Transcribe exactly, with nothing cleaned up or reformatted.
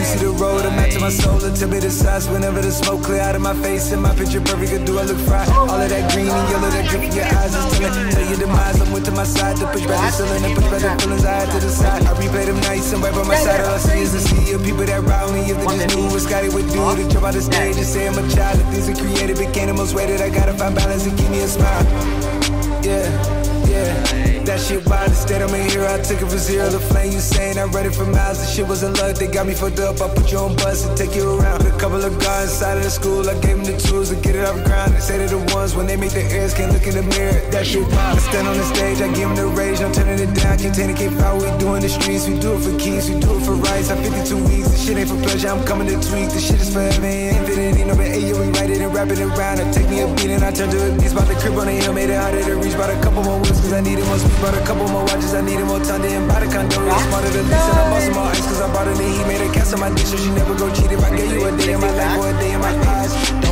see the road, I'm out to my soul. And tell me the size whenever the smoke clear out of my face. And my picture perfect, or do I look fried? All of that green and yellow that drip in your eyes is telling. Tell your demise, I'm with to my side. To push back the ceiling and push back the feelings I had to the side. I replay them nights and right by my side. All I see is the sea of people that ride me. If they just knew what Scotty would do to jump out the stage and say I'm a child. If things are created became the most weighted, I gotta find balance and give me a smile. Yeah, yeah. That shit wild, instead I'm a hero. I took it from zero to flame. You saying I read it for miles. The shit wasn't luck, they got me fucked up. I put you on bus and take you around. Put a couple of guys inside of the school. I gave them the tools to get it off ground. They say they're the ones when they make their ears can't look in the mirror. That shit wild. I stand on the stage, I give them the rage. I'm turning it down, contain it, can't power. We do in the streets, we do it for keys, we do it for rights. I'm fifty-two weeks, this shit ain't for pleasure. I'm coming to tweak, this shit is forever and infinite. Ain't no been eight, we write it and wrap it around. I take me a beat and I turn to a beast. Bought the crib on the hill, made it harder to reach. Bought a couple more wheels cause I needed more speed. Bought a couple more watches, I needed more time to buy the condo. It's smarter than this, and I bought some more ice cause I bought it and he made a cast on my dish, so she never go cheat. If I gave you a day in my life or a day in my eyes.